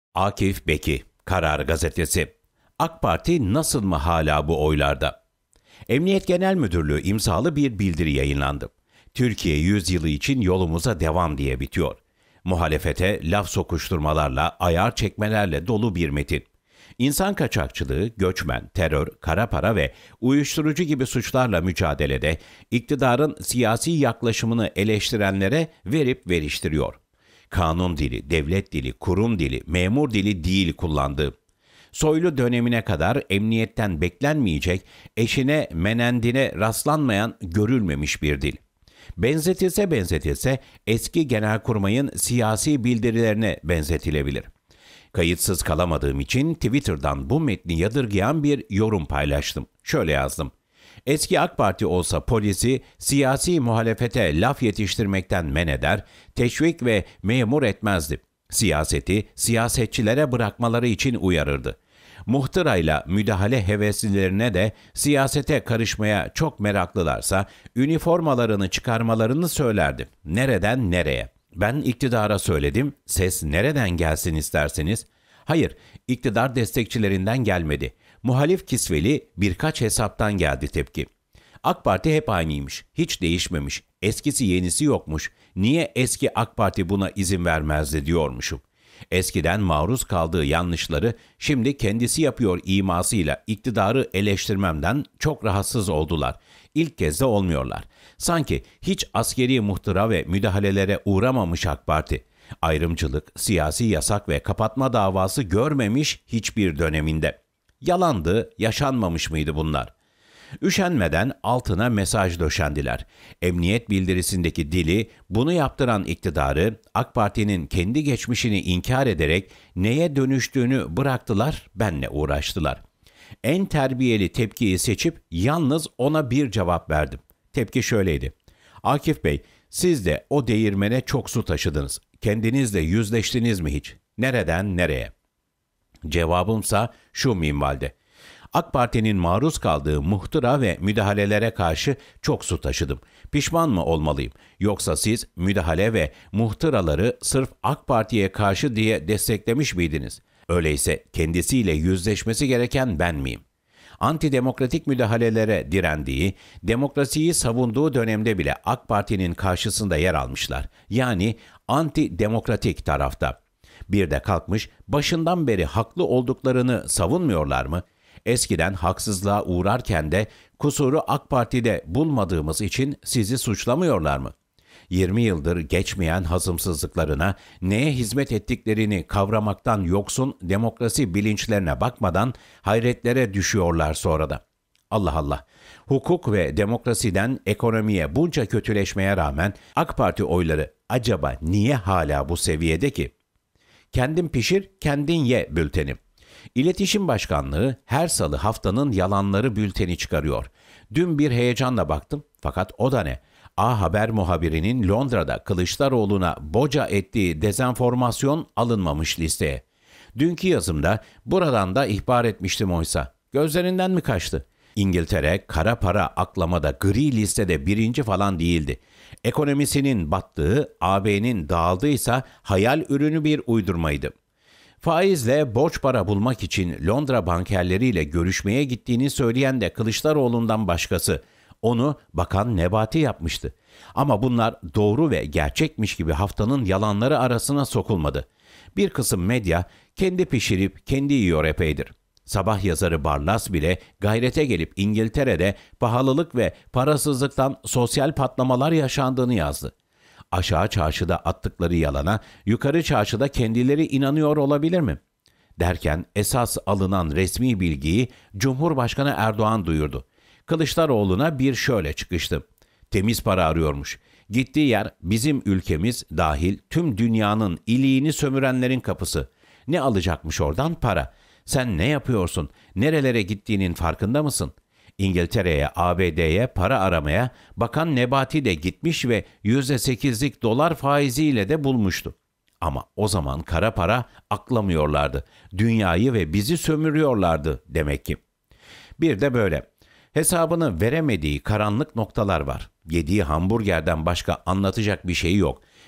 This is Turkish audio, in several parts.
Akif Beki, Karar Gazetesi. AK Parti nasıl mı hala bu oylarda? Emniyet Genel Müdürlüğü imzalı bir bildiri yayınlandı. Türkiye 100 yılı için yolumuza devam diye bitiyor. Muhalefete laf sokuşturmalarla, ayar çekmelerle dolu bir metin. İnsan kaçakçılığı, göçmen, terör, kara para ve uyuşturucu gibi suçlarla mücadelede iktidarın siyasi yaklaşımını eleştirenlere verip veriştiriyor. Kanun dili, devlet dili, kurum dili, memur dili değil kullandığı. Soylu dönemine kadar emniyetten beklenmeyecek, eşine menendine rastlanmayan, görülmemiş bir dil. Benzetilse eski Genelkurmay'ın siyasi bildirilerine benzetilebilir. Kayıtsız kalamadığım için Twitter'dan bu metni yadırgayan bir yorum paylaştım. Şöyle yazdım. Eski AK Parti olsa polisi siyasi muhalefete laf yetiştirmekten men eder, teşvik ve memur etmezdi. Siyaseti siyasetçilere bırakmaları için uyarırdı. Muhtırayla müdahale heveslilerine de siyasete karışmaya çok meraklılarsa üniformalarını çıkarmalarını söylerdi. Nereden nereye? Ben iktidara söyledim, ses nereden gelsin isterseniz? Hayır, iktidar destekçilerinden gelmedi. Muhalif kisveli birkaç hesaptan geldi tepki. AK Parti hep aynıymış, hiç değişmemiş, eskisi yenisi yokmuş. Niye eski AK Parti buna izin vermezdi diyormuşum. Eskiden maruz kaldığı yanlışları şimdi kendisi yapıyor imasıyla iktidarı eleştirmemden çok rahatsız oldular. İlk kez de olmuyorlar. Sanki hiç askeri muhtıra ve müdahalelere uğramamış AK Parti. Ayrımcılık, siyasi yasak ve kapatma davası görmemiş hiçbir döneminde. Yalandı, yaşanmamış mıydı bunlar? Üşenmeden altına mesaj döşendiler. Emniyet bildirisindeki dili bunu yaptıran iktidarı AK Parti'nin kendi geçmişini inkar ederek neye dönüştüğünü bıraktılar, benle uğraştılar. En terbiyeli tepkiyi seçip yalnız ona bir cevap verdim. Tepki şöyleydi. Akif Bey, siz de o değirmene çok su taşıdınız. Kendinizle yüzleştiniz mi hiç? Nereden nereye? Cevabımsa şu minvalde. AK Parti'nin maruz kaldığı muhtıra ve müdahalelere karşı çok su taşıdım. Pişman mı olmalıyım? Yoksa siz müdahale ve muhtıraları sırf AK Parti'ye karşı diye desteklemiş miydiniz? Öyleyse kendisiyle yüzleşmesi gereken ben miyim? Antidemokratik müdahalelere direndiği, demokrasiyi savunduğu dönemde bile AK Parti'nin karşısında yer almışlar. Yani antidemokratik tarafta. Bir de kalkmış başından beri haklı olduklarını savunmuyorlar mı? Eskiden haksızlığa uğrarken de kusuru AK Parti'de bulmadığımız için sizi suçlamıyorlar mı? 20 yıldır geçmeyen hazımsızlıklarına, neye hizmet ettiklerini kavramaktan yoksun demokrasi bilinçlerine bakmadan hayretlere düşüyorlar sonra da. Allah Allah! Hukuk ve demokrasiden ekonomiye bunca kötüleşmeye rağmen AK Parti oyları acaba niye hala bu seviyede ki? Kendin pişir, kendin ye bülteni. İletişim Başkanlığı her salı haftanın yalanları bülteni çıkarıyor. Dün bir heyecanla baktım fakat o da ne? A Haber muhabirinin Londra'da Kılıçdaroğlu'na boca ettiği dezenformasyon alınmamış listeye. Dünkü yazımda buradan da ihbar etmiştim oysa. Gözlerinden mi kaçtı? İngiltere kara para aklamada gri listede birinci falan değildi. Ekonomisinin battığı, AB'nin dağıldıysa hayal ürünü bir uydurmaydı. Faizle borç para bulmak için Londra bankerleriyle görüşmeye gittiğini söyleyen de Kılıçdaroğlu'ndan başkası. Onu Bakan Nebati yapmıştı. Ama bunlar doğru ve gerçekmiş gibi haftanın yalanları arasına sokulmadı. Bir kısım medya kendi pişirip kendi yiyor epeydir. Sabah yazarı Barlas bile gayrete gelip İngiltere'de pahalılık ve parasızlıktan sosyal patlamalar yaşandığını yazdı. Aşağı çarşıda attıkları yalana, yukarı çarşıda kendileri inanıyor olabilir mi? Derken esas alınan resmi bilgiyi Cumhurbaşkanı Erdoğan duyurdu. Kılıçdaroğlu'na bir şöyle çıkıştı. Temiz para arıyormuş. Gittiği yer bizim ülkemiz dahil tüm dünyanın iliğini sömürenlerin kapısı. Ne alacakmış oradan? Para. Sen ne yapıyorsun? Nerelere gittiğinin farkında mısın? İngiltere'ye, ABD'ye para aramaya Bakan Nebati de gitmiş ve %8'lik dolar faiziyle de bulmuştu. Ama o zaman kara para aklamıyorlardı. Dünyayı ve bizi sömürüyorlardı demek ki. Bir de böyle. Hesabını veremediği karanlık noktalar var. Yediği hamburgerden başka anlatacak bir şey yok.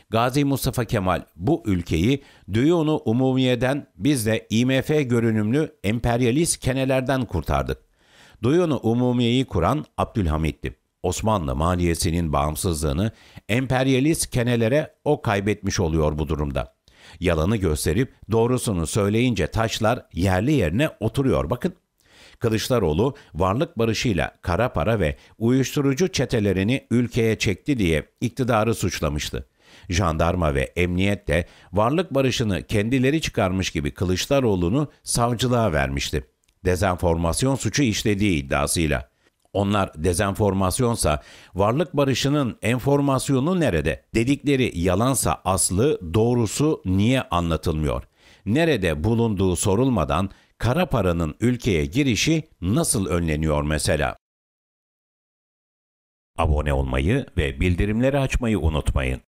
Gazi Mustafa Kemal bu ülkeyi Düyunu Umumiye'den, biz de IMF görünümlü emperyalist kenelerden kurtardık. Düyunu Umumiye'yi kuran Abdülhamit'ti. Osmanlı maliyesinin bağımsızlığını emperyalist kenelere o kaybetmiş oluyor bu durumda. Yalanı gösterip doğrusunu söyleyince taşlar yerli yerine oturuyor. Bakın, Kılıçdaroğlu varlık barışıyla kara para ve uyuşturucu çetelerini ülkeye çekti diye iktidarı suçlamıştı. Jandarma ve emniyet de varlık barışını kendileri çıkarmış gibi Kılıçdaroğlu'nu savcılığa vermişti. Dezenformasyon suçu işlediği iddiasıyla. Onlar dezenformasyonsa varlık barışının enformasyonu nerede? Dedikleri yalansa aslı, doğrusu niye anlatılmıyor? Nerede bulunduğu sorulmadan kara paranın ülkeye girişi nasıl önleniyor mesela? Abone olmayı ve bildirimleri açmayı unutmayın.